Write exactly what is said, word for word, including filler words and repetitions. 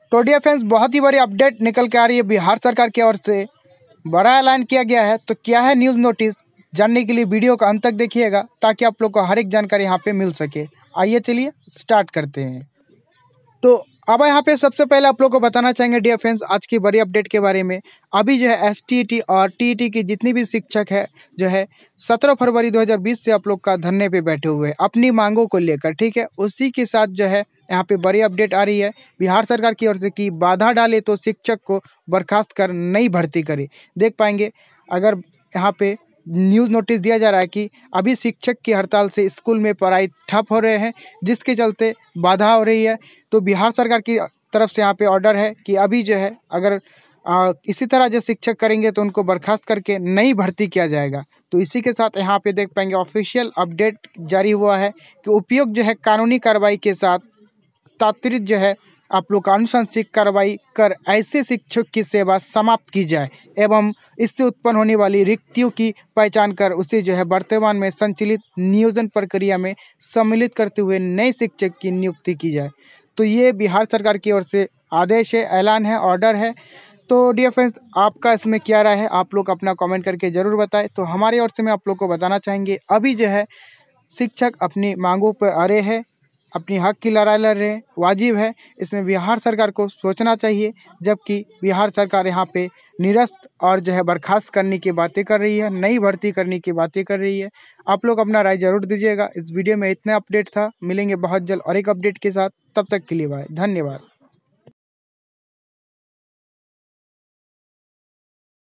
तो dear friends, बहुत ही बड़ी अपडेट निकल के आ रही है बिहार सरकार की ओर से। बड़ा ऐलान किया गया है। तो क्या है न्यूज़ नोटिस, जानने के लिए वीडियो का अंत तक देखिएगा ताकि आप लोग को हर एक जानकारी यहाँ पे मिल सके। आइए चलिए स्टार्ट करते हैं। तो अब यहाँ पे सबसे पहले आप लोग को बताना चाहेंगे डियर फ्रेंड्स आज की बड़ी अपडेट के बारे में। अभी जो है एस टी ई टी और टी ई टी की जितनी भी शिक्षक है जो है सत्रह फरवरी दो हज़ार बीस से आप लोग का धरने पे बैठे हुए हैं अपनी मांगों को लेकर, ठीक है। उसी के साथ जो है यहाँ पे बड़ी अपडेट आ रही है बिहार सरकार की ओर से कि बाधा डाले तो शिक्षक को बर्खास्त कर नई भर्ती करे। देख पाएंगे अगर यहाँ पे न्यूज़ नोटिस दिया जा रहा है कि अभी शिक्षक की हड़ताल से स्कूल में पढ़ाई ठप हो रहे हैं, जिसके चलते बाधा हो रही है। तो बिहार सरकार की तरफ से यहाँ पे ऑर्डर है कि अभी जो है अगर आ, इसी तरह जो शिक्षक करेंगे तो उनको बर्खास्त करके नई भर्ती किया जाएगा। तो इसी के साथ यहाँ पे देख पाएंगे ऑफिशियल अपडेट जारी हुआ है कि उपयुक्त जो है कानूनी कार्रवाई के साथ तात्कालिक जो है आप लोग आनुशंसिक कार्रवाई कर ऐसे शिक्षक की सेवा समाप्त की जाए एवं इससे उत्पन्न होने वाली रिक्तियों की पहचान कर उसे जो है वर्तमान में संचालित नियोजन प्रक्रिया में सम्मिलित करते हुए नए शिक्षक की नियुक्ति की जाए। तो ये बिहार सरकार की ओर से आदेश है, ऐलान है, ऑर्डर है। तो डियर फ्रेंड्स, आपका इसमें क्या राय है, आप लोग अपना कमेंट करके ज़रूर बताएं। तो हमारी ओर से मैं आप लोग को बताना चाहेंगे अभी जो है शिक्षक अपनी मांगों पर अड़े हैं, अपनी हक की लड़ाई लड़ रहे हैं, वाजिब है। इसमें बिहार सरकार को सोचना चाहिए, जबकि बिहार सरकार यहाँ पे निरस्त और जो है बर्खास्त करने की बातें कर रही है, नई भर्ती करने की बातें कर रही है। आप लोग अपना राय जरूर दीजिएगा। इस वीडियो में इतना अपडेट था, मिलेंगे बहुत जल्द और एक अपडेट के साथ। तब तक के लिए बाय, धन्यवाद।